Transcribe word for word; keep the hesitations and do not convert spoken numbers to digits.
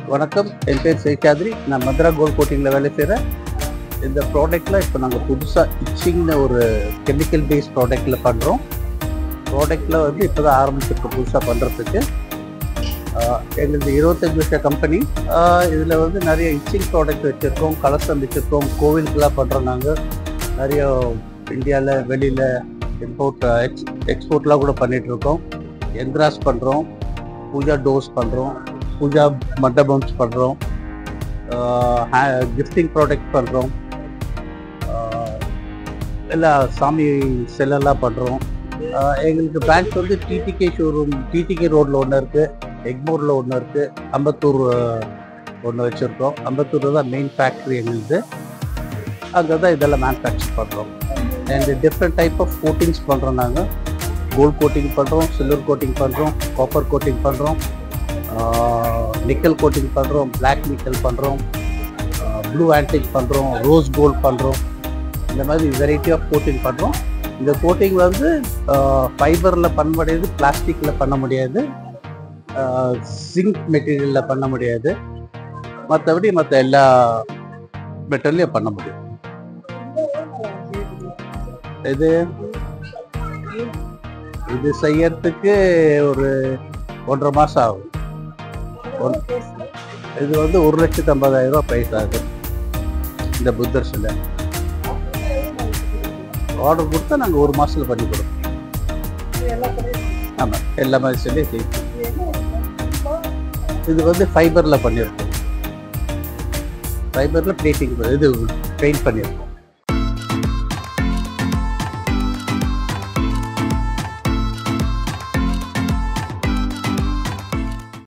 வணக்கம், என் பேர் சேஷாத்ரி. நான் மதுரா கோல்ட் கோட்டிங்கில் வேலை செய்கிறேன். இந்த ப்ராடக்டில் இப்போ நாங்கள் புதுசாக இச்சிங்னு ஒரு கெமிக்கல் பேஸ்ட் ப்ராடக்டில் பண்ணுறோம். ப்ராடக்டில் வந்து இப்போ தான் ஆரம்பிச்சிருக்கோம் புதுசாக பண்ணுறதுக்கு. எங்களுக்கு இருபத்தஞ்சு வருஷ கம்பெனி. இதில் வந்து நிறைய இச்சிங் ப்ராடக்ட் வச்சுருக்கோம், கலசம் வச்சுருக்கோம், கோவிலுக்கெல்லாம் பண்ணுறோம். நாங்கள் நிறைய இந்தியாவில் வெளியில் இம்போர்ட் எக்ஸ் எக்ஸ்போர்ட்லாம் கூட பண்ணிகிட்ருக்கோம். எந்திராஸ் பண்ணுறோம், பூஜா டோர்ஸ் பண்ணுறோம், பூஜா மண்டபம்ஸ் பண்ணுறோம், கிஃப்டிங் ப்ராடக்ட் பண்ணுறோம், எல்லா சாமி செல்லெல்லாம் பண்ணுறோம். எங்களுக்கு பிரான்ச் வந்து டிடிகே ஷோரூம், டிடிகே ரோட்டில் ஒன்று இருக்குது, எக்மோரில் ஒன்று இருக்குது, அம்பத்தூர் ஒன்று வச்சுருக்கோம். அம்பத்தூரில் தான் மெயின் ஃபேக்ட்ரி எங்களுக்கு. அங்கே தான் இதெல்லாம் மேனுஃபேக்சர் பண்ணுறோம். And different type of coatings பண்ணுறோம். நாங்கள் கோல்ட் கோட்டிங் பண்ணுறோம், சில்வர் கோட்டிங் பண்ணுறோம், காப்பர் கோட்டிங் பண்ணுறோம், நிக்கல் கோட்டிங் பண்ணுறோம், பிளாக் நிக்கல் பண்ணுறோம், ப்ளூ ஆன்டிக் பண்ணுறோம், ரோஸ் கோல்ட் பண்ணுறோம். இந்த மாதிரி வெரைட்டி ஆஃப் கோட்டிங் பண்ணுறோம். இந்த கோட்டிங் வந்து ஃபைபரில் பண்ண முடியாது, பிளாஸ்டிக்கில் பண்ண முடியாது, சிங்க் மெட்டீரியலில் பண்ண முடியாது. மற்றபடி மற்ற எல்லா மெட்டீரியலையும் பண்ண முடியும். இது இது செய்யறதுக்கு ஒரு ஒன்றரை மாதம் ஆகும். இது வந்து ஒரு லட்சத்து ஐம்பதாயிரம் ரூபா ப்ரைஸ் ஆகுது. இந்த புத்தர் சிலை ஆர்டர் கொடுத்தா நாங்கள் ஒரு மாதத்தில் பண்ணி கொடுப்போம். ஆமாம், எல்லா மாதிரி சிலையும் செய்யும். இது வந்து ஃபைபரில் பண்ணியிருக்கோம். ஃபைபரில் பிளேட்டிங் இது பெயிண்ட் பண்ணியிருக்கோம்.